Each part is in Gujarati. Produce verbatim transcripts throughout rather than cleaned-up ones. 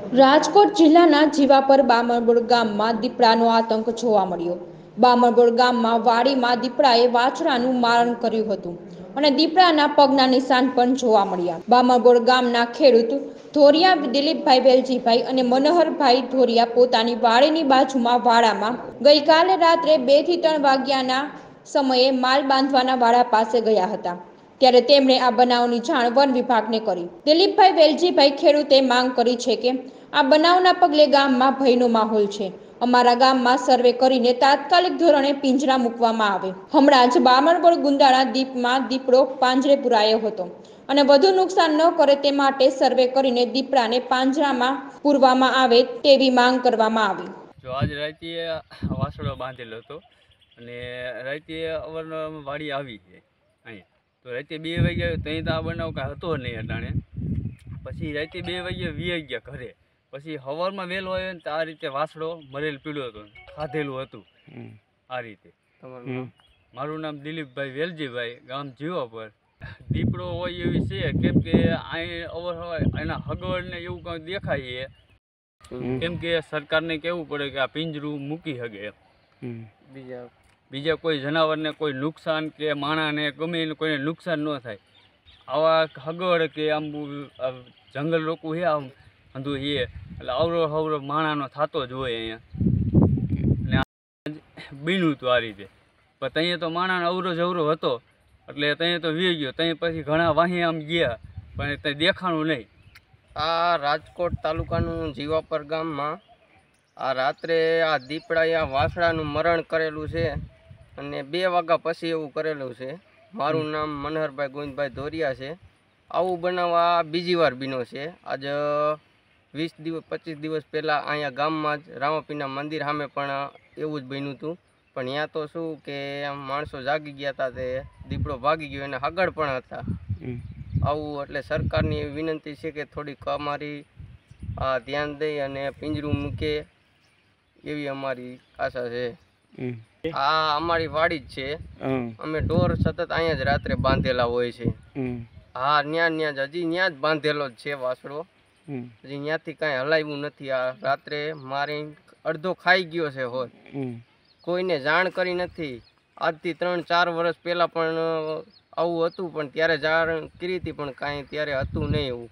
રાજકોટ જિલ્લાના જીવાપર બામણબોડ ગામમાં દીપડાનો આતંક જોવા મળ્યો। બામણબોડ ગામમાં વાડીમાં દીપડાએ વાછરાનું મારણ કર્યું હતું અને દીપડાના પગના નિશાન પણ જોવા મળ્યા। બામણબોડ ગામના ખેડૂત ધોરિયા દિલીપભાઈ વેલજીભાઈ અને મનોહરભાઈ ધોરિયા પોતાની વાડીની બાજુમાં વાડામાં ગઈકાલે રાત્રે બે થી ત્રણ વાગ્યાના સમયે માલ બાંધવાના વાડા પાસે ગયા હતા, ત્યારે તેમણે આ બનાવની જાણ વન વિભાગને કરી। દિલીપભાઈ વેલજીભાઈ ખેડૂતે માંગ કરી છે કે આ બનાવના પગલે ગામમાં ભયનો માહોલ છે। અમારા ગામમાં સર્વે કરીને તાત્કાલિક ધોરણે પિંજરા મૂકવામાં આવે। હમણાં જ બામણબોડ ગુંદાળા દીપમાં દીપડો પાંજરે પુરાયો હતો અને વધુ નુકસાન ન કરે તે માટે સર્વે કરીને દીપડાને પાંજરામાં પૂરવામાં આવે તેવી માંગ કરવામાં આવી। જો આજ રાતે વાસળો બાંધેલો હતો અને રાતે અવારનવાર વાડી આવી છે અહીંયા, તો રાતે બે વાગ્યા ત્યાં તો આ બનાવ કાંઈ હતો નહીં અટાણે। પછી રાતે બે વાગ્યે વી ગયા ઘરે, પછી સવારમાં વહેલો આવ્યો ને તો આ રીતે વાસળો મરેલ પીળો હતો, ખાધેલું હતું આ રીતે। મારું નામ દિલીપભાઈ વેલજીભાઈ, ગામ જીવાપર। દીપડો હોય એવી છે કેમ કે અહીં અવર હોય એના હગવડ ને એવું કંઈ દેખાય છે, કેમ કે સરકારને કહેવું પડે કે આ પિંજરું મૂકી શકે। બીજા બીજા કોઈ જનાવરને કોઈ નુકસાન કે માણસને ગમે એને કોઈને નુકસાન ન થાય, આવા હગવડ કે આમ જંગલ રોકવું છે આમ અંધું છે એટલે અવરો અવરો માણાનો થતો જ હોય અહીંયા, અને બીનું હતું આ રીતે। પણ ત્યાં તો માણાનો અવરો જ અવરો હતો એટલે ત્યાં તો વી ગયો, ત્યાં પછી ઘણા વાહી આમ ગયા પણ ત્યાં દેખાણું નહીં। આ રાજકોટ તાલુકાનું જીવાપર ગામમાં આ રાત્રે આ દીપડાએ આ વાસળાનું મરણ કરેલું છે અને બે વાગ્યા પછી એવું કરેલું છે। મારું નામ મનોહરભાઈ ગોવિંદભાઈ ધોરિયા છે। આવું બનાવવા બીજી વાર બીનો છે। આજે વીસ દિવસ પચીસ દિવસ પહેલાં અહીંયા ગામમાં જ રામાપીના મંદિર સામે પણ એવું જ બન્યું હતું, પણ ત્યાં તો શું કે માણસો જાગી ગયા હતા, તે દીપડો ભાગી ગયો અને હગડ પણ હતા। આવું એટલે સરકારની એવી વિનંતી છે કે થોડીક અમારી આ ધ્યાન દઈ અને પિંજરું મૂકે એવી અમારી આશા છે। આ અમારી વાડી જ છે, અમે ઢોર સતત અહીંયા જ રાત્રે બાંધેલા હોય છે। હા, ન્યા ન્યા જ હજી ન્યા જ બાંધેલો જ છે વાસળો, હજી ત્યાંથી કાંઈ હલાવ્યું નથી। આ રાત્રે મારી અડધો ખાઈ ગયો છે હોત, કોઈને જાણ કરી નથી। આજથી ત્રણ ચાર વર્ષ પહેલાં પણ આવું હતું, પણ ત્યારે જાણ કરી હતી પણ કાંઈ ત્યારે હતું નહીં એવું।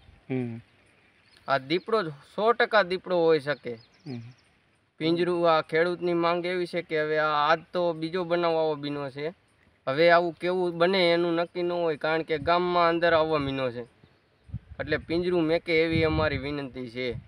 આ દીપડો જ સો ટકા દીપડો હોઈ શકે। પિંજરું આ ખેડૂતની માંગ એવી છે કે હવે આ આજ તો બીજો બનાવ આવો બીનો છે, હવે આવું કેવું બને એનું નક્કી ન હોય, કારણ કે ગામમાં અંદર આવવા મીનો છે, એટલે પિંજરું મેકે એવી અમારી વિનંતી છે।